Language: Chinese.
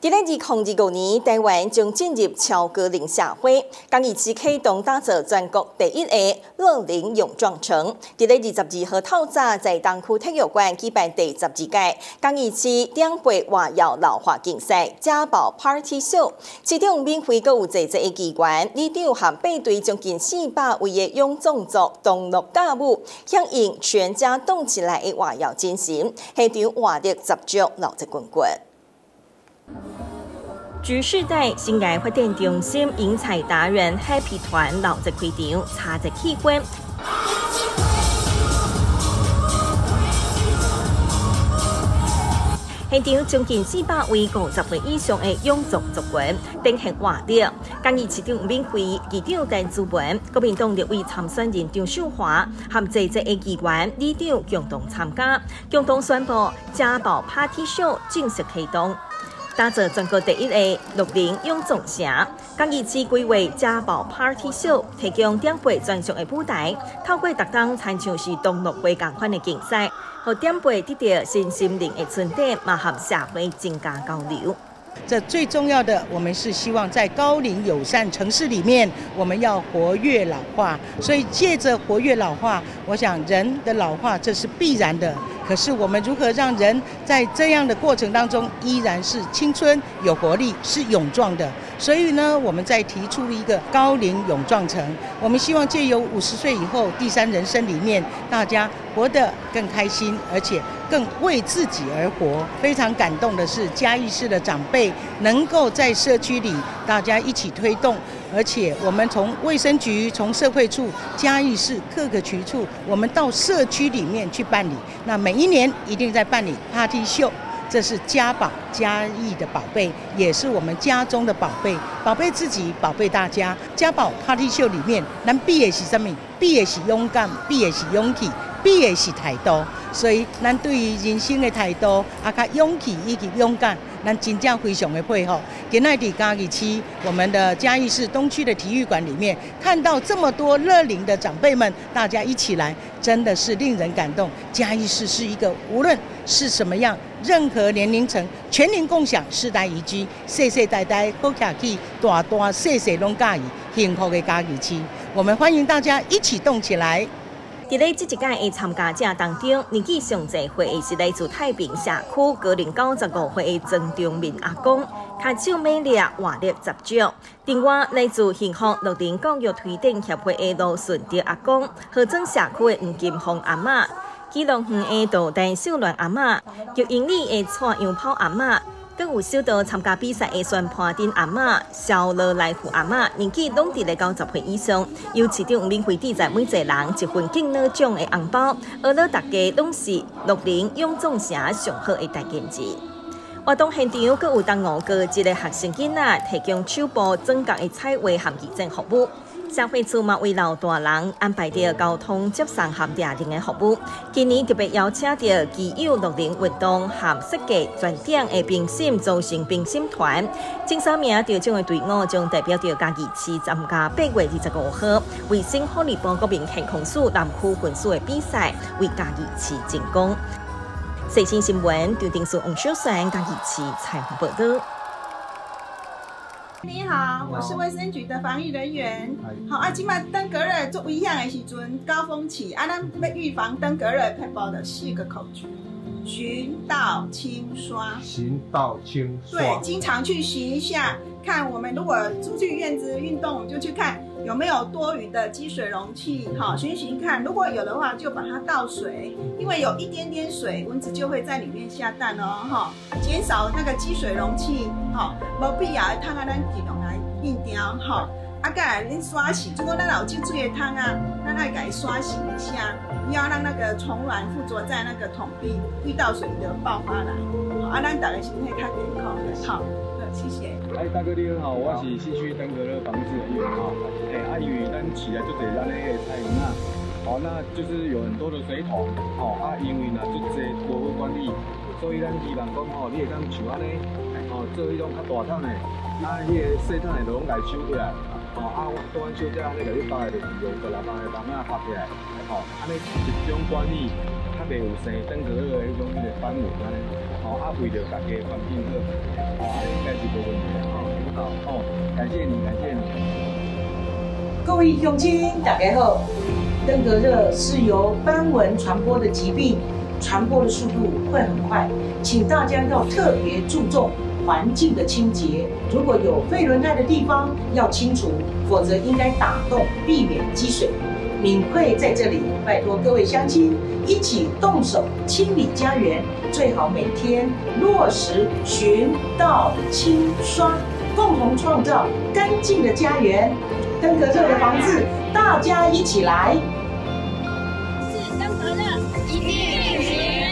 伫咧2025年，台湾将进入超高龄社会，嘉义市启动打造全国第一个乐龄勇壮城。伫咧22号透早，在东区体育馆举办第12届嘉义市长辈活跃老化竞赛家宝 Party Show， 其中免费阁有济个机关，里长和8队将近400位的勇壮族同乐歌舞，响应全家动起来的活跃精神，现场活力十足，闹热滚滚。局世代新界发展中心迎彩达人 Happy 团闹热开场，插着气氛。现场将近400位50岁以上的勇壮族群登现活力。嘉义市长吴敏惠、议长陈志文、国民党立委参选人张秀华和济个议员、里长共同参加，共同宣布家宝 Party Show 正式启动。打造全国第一个乐龄勇壮城，嘉义市规划家宝 Party Show， 提供长辈专属的舞台，透过逐档参像是同乐会同款的竞赛，让长辈得到身心灵的沉淀，嘛和社会增加交流。 这最重要的，我们是希望在高龄友善城市里面，我们要活跃老化。所以借着活跃老化，我想人的老化这是必然的。可是我们如何让人在这样的过程当中依然是青春、有活力、是勇壮的？所以呢，我们在提出一个高龄勇壮城。我们希望借由50岁以后第三人生里面，大家活得更开心，而且更为自己而活。非常感动的是，嘉义市的长辈能够在社区里大家一起推动，而且我们从卫生局、从社会处、嘉义市各个局处，我们到社区里面去办理。那每一年一定在办理 Party Show。这是家宝嘉义的宝贝，也是我们家中的宝贝，宝贝自己，宝贝大家。家宝 Party Show 里面，咱比的是什么？比的是勇敢，比的是勇气，比的是态度。所以，咱对于人生的态度，较勇气以及勇敢，咱真正非常的配合。今仔日嘉义市我们的嘉义市东区的体育馆里面，看到这么多乐龄的长辈们，大家一起来，真的是令人感动。嘉义市是一个无论是什么样，任何年龄层，全龄共享，世代宜居，世世代代好徛起，大大小小拢介意幸福的嘉义市。我们欢迎大家一起动起来。 伫咧这一届的参加者当中，年纪上侪岁的是来自太平社区高龄95岁的曾中民阿公，牵手美丽活力十足。另外，来自幸福乐龄教育推展协会的罗顺德阿公，合庄社区的黄金凤阿嬷，基隆园的杜丹秀兰阿嬷，玉英里的蔡杨泡阿嬷。更有首度参加比赛的宣判丁阿嬷、肖乐来福阿嬷，年纪拢伫咧90岁以上，由市长吴敏惠伫在每一个人一份敬老奖的红包，而了大家拢是乐龄勇壮城上好的大件事。活动现场阁有当5个一个学生囡仔提供手部整角的彩绘和义诊服务。社会处嘛为老大人安排着交通接送和嗲铃的服务。今年特别邀请到基友乐龄活动和设计专点的评审组成评审团，前3名得奖的队伍将代表着嘉义市参加8月25号为新福利部国民健康署南区分署的比赛，为嘉义市争光。最新新闻，刘定书、王小璇，嘉义市采访报道。 你好，我是卫生局的防疫人员。好啊，今麦登革热做危险的时阵，高峰期啊，咱要预防登革热，配报的4个口诀：巡、倒、清、刷。 巡、倒、清、刷。 对，经常去巡一下，看我们如果出去院子运动，我们就去看有没有多余的积水容器，好，巡巡看，如果有的话，就把它倒水，因为有一点点水，蚊子就会在里面下蛋哦，哈，减少那个积水容器，好，无必要的汤啊，咱尽量来避掉，哈。啊，再来恁刷洗，如果咱有积水的汤啊，咱来给刷洗一下，不要让那个虫卵附着在那个桶壁，遇到水就爆发来。好，啊，咱大家身体较健康的，好，谢谢。 哎，大哥你好，我是市区登革热防治人员哈。哎，因为咱市内就侪咱那个菜园啊，哦，那就是有很多的水桶，哦啊，因为呢就侪无好管理，所以咱希望讲吼，你会当像安尼，哦，做迄种较大桶的，啊，迄个细桶的就拢来收起来。哦啊，我做完收只安尼，甲你包下就是用16包的包啊发起来，哦，安尼集中管理，较袂有生登革热的迄种繁殖安尼，哦啊，为着大家环境好，哦，安尼应该是感谢你，感谢你。 各位乡亲，大家好。登革热是由斑蚊传播的疾病，传播的速度会很快，请大家要特别注重环境的清洁。如果有废轮胎的地方要清除，否则应该打洞，避免积水。敏慧在这里拜托各位乡亲一起动手清理家园，最好每天落实循道清刷，共同创造干净的家园。登革热的防治，大家一起来。 是登革热一定行。